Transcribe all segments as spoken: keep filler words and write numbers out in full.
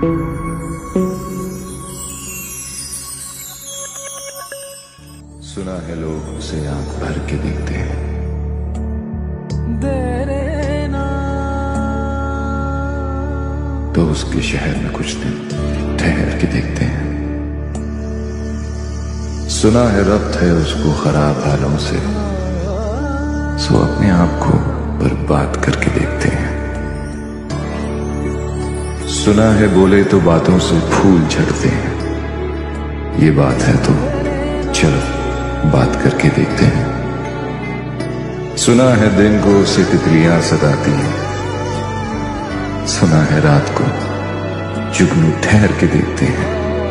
सुना है लोग उसे आंख भर के देखते हैं, तो उसके शहर में कुछ दिन ठहर के देखते हैं। सुना है रब्त है उसको खराब हालों से, सो अपने आप को बर्बाद करके देखते हैं। सुना है बोले तो बातों से फूल झड़ते हैं, ये बात है तो चलो बात करके देखते हैं। सुना है दिन को उसे तितलियां सताती हैं, सुना है रात को जुगनू ठहर के देखते हैं।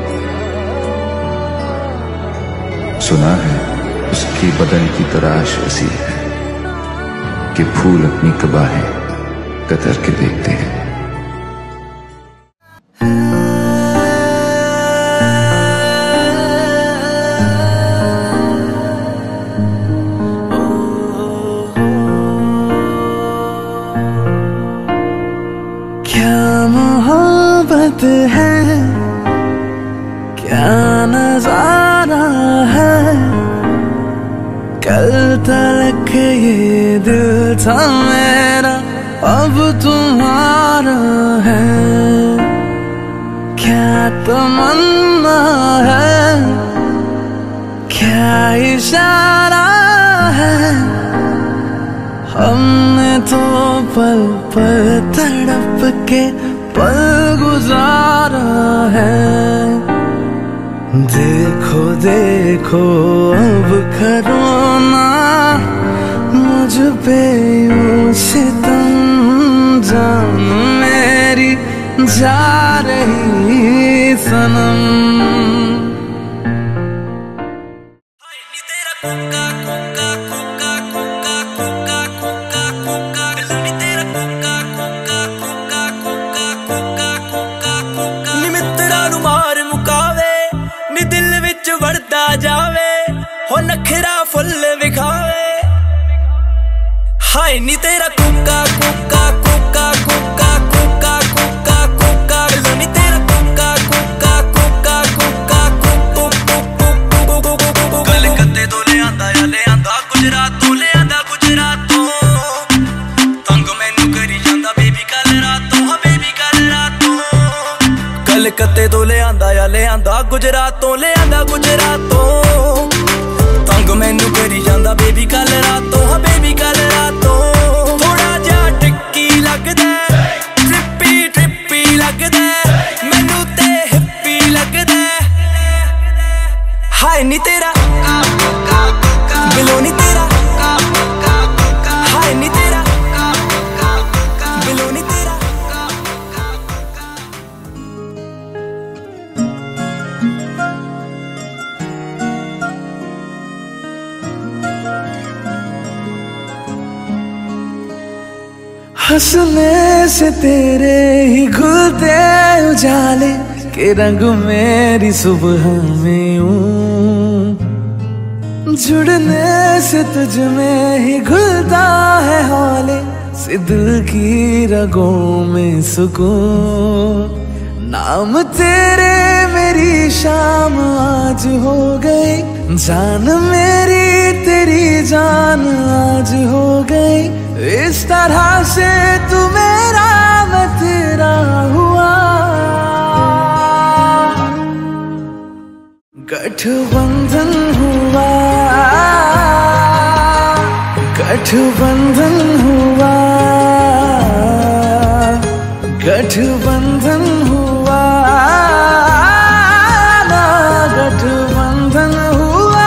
सुना है उसकी बदन की तराश ऐसी है कि फूल अपनी कबाहें कतर के देखते हैं। मोहब्बत है क्या नजारा है, कल तक ये दिल था मेरा अब तुम्हारा है। क्या तमन्ना है क्या इशारा है, हमने तो पल पल तड़प के पल गुजारा है। देखो देखो अब करो ना मुझ पे यूं सितम, जान मेरी जा रही सनम। जावे हो नखरा फुल विखावे, हाय नी तेरा कुका कुका कुका कुका कुका कुका कुका नी तेरा कुका कुका कुका कुका कुका। कलकत्ते तो ले आंदा या ले आंदा गुजरात तो ले आंदा गुजरात तो, तंग मैनू करी जांदा बेबी कल रात तो, हाँ बेबी कल रात तो। कलकत्ते तो ले आंदा या ले आंदा गुजरात तो ले आंदा गुजरात तो, तंग मैनू करी जांदा बेबी कल रात तो, हाँ बेबी कल रात तो। थोड़ा जा टिक्की लगदा ट्रिपी ट्रिपी लगदा मैनू ते हिप्पी लगदा, हाय नी तेरा बिलो नी तेरा, हाय नी तेरा बिलो नी तेरा। हंसने से तेरे ही खुलते उजाले के रंग मेरी सुबह में यूं, जुड़ने से तुझ में ही घुलता है हौले से दिल की रगों में सुकून। नाम तेरे मेरी शाम आज हो गई, जान मेरी तेरी जान आज हो गई। इस तरह से तू मेरा मैं तेरा हुआ, गठबंधन हुआ गठबंधन हुआ गठबंधन हुआ ना गठबंधन हुआ।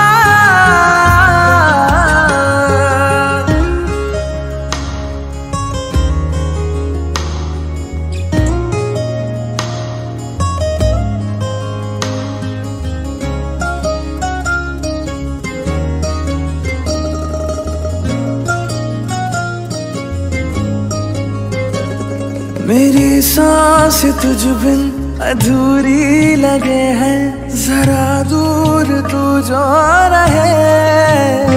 मेरी सांस तुझ बिन अधूरी लगे है, जरा दूर तू जो रहे।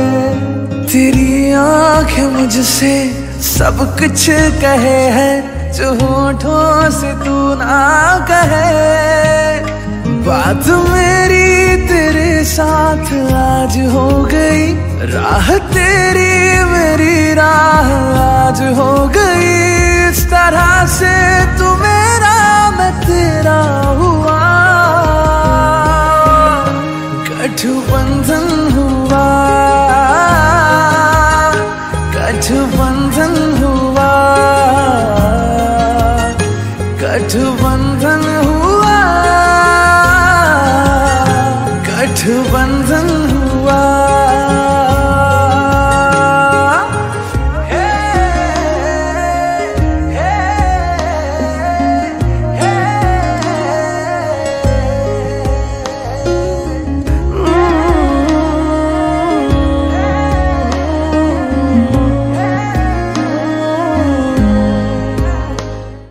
तेरी आंखें मुझसे सब कुछ कहे है, जो होठों से तू ना कहे। बात मेरी तेरे साथ आज हो गई, राह तेरी मेरी राह आज हो गई। इस तरह से तू मेरा मैं तेरा हुआ, गठबंधन हुआ, गठबंधन हुआ, गठबंधन